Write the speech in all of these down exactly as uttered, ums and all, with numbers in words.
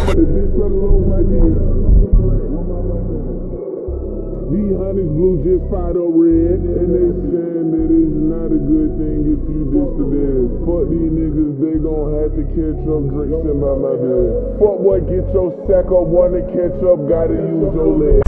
These honeys blue just fired up red, and they saying that it's not a good thing if you diss the dead. Fuck these niggas, they gon' have to catch up, drinks in by my bed. Fuck boy, get your sack up, wanna catch up, gotta use your leg.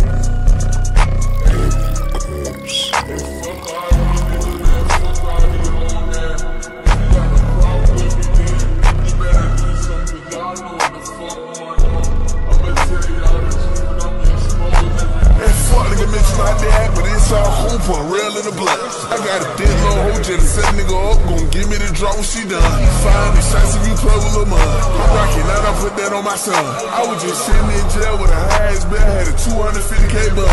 Real in the blood. I got a dead little hoe just to set a nigga up, gon' give me the drop when she done. Find the shots if you play with Lil' Mud. I'm rockin' out, I put that on my son. I was just sitting in jail with a high ass bed, had a two hundred fifty K bun.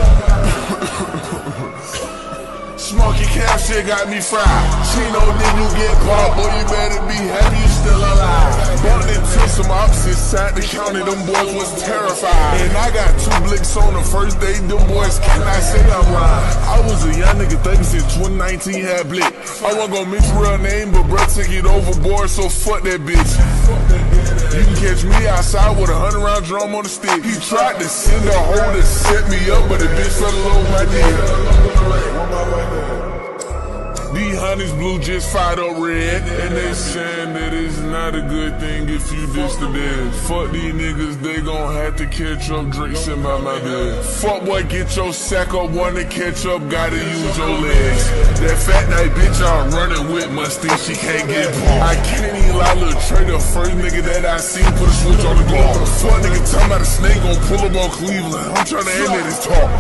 Smoky cap shit got me fried. She know then you get caught, boy, you better be happy you still alive. Bumped into some opposite side the county, them boys was terrified. And I got two blicks on the first day, them boys cannot say I'm lying. I was a young nigga thinking since twenty nineteen had blick. I wasn't gonna mention real name, but bruh took it overboard, so fuck that bitch. You can catch me outside with a hundred round drum on the stick. He tried to send a hoe to set me up, but the bitch fell along my dick. These honeys blue just fired up red, and they saying that it's not a good thing if you diss the dead. Fuck these niggas, they gon' have to catch up, drinks in by my bed. Fuck boy, get your sack up, wanna catch up, gotta use your legs. That fat night bitch I'm running with must think she can't get bought. I can't even lie, little traitor, first nigga that I seen put a switch on the globe. Fuck nigga talking about a snake gon' pull up on Cleveland. I'm tryna end that his talk.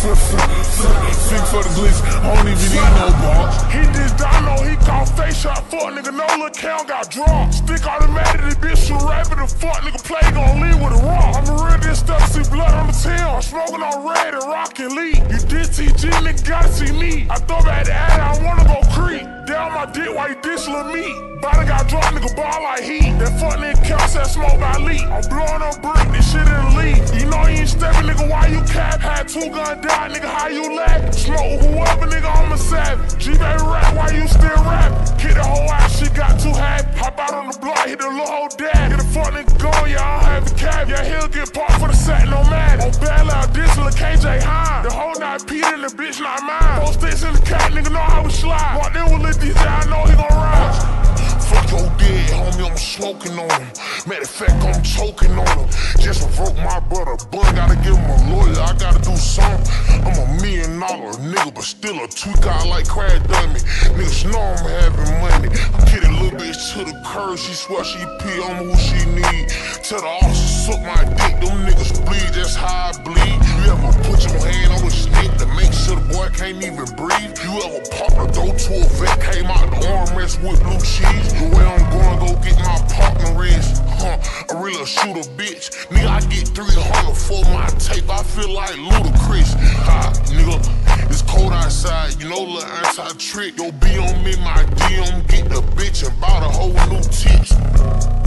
Think for the glitch, I don't even need no ball. He just Dino, he caught face shot, fuck nigga, no little count got dropped. Stick automatic, this bitch shoot rapid, the fuck nigga play gon' leave with a rock. I'm a real this stuff, see blood on the tail. I'm smoking on red and rockin' lead. You did T G, nigga gotta see me. I throw back the ad, I wanna go creep. Down my dick while you dish little meat. Body got dropped, nigga ball like heat. That fuck nigga count that smoke by leak. I'm blowing on brick, this shit in the lead. You know you ain't steppin', nigga, why you cap? Had two gun die, nigga, how you laugh? Smoke whoever, nigga, I'm a savage. G-Baby rap, why you still rap? Kick the whole ass, shit got too happy. Hop out on the block, hit the little whole dad. Get a fuck nigga going, yeah, I don't have a cab. Yeah, he'll get parked for the set, no matter. On bad loud, this little K J Hine. The whole night Pete and the bitch not mine. Four sticks in the cat, nigga know how we slide. Walked in with Lil D J, I know he gon' ride. Fuck your dead, homie, I'm smoking on him. Matter of fact, I'm choking on him. Just broke my brother, bun, gotta give him a lawyer, I gotta do something. I'm a million dollar nigga, but still a tweak out like Crash Dummy. Niggas know I'm having money. I'm getting a little bitch to the curb, she swear she pee on who she need. Tell the officer, suck my dick, them niggas bleed, that's how I bleed. You ever put your hand on a snake to make sure the boy can't even breathe? You ever pop the door to a vet, came out the armrest with blue cheese? The way I'm going, go get my partner wrist. Huh, I really shoot a bitch. Nigga, I get three hundred for my tape. I feel like Ludacris. Ha, nigga, it's cold outside. You know, little anti-trick. Yo, be on me, my D M, get the bitch and bought a whole new tits.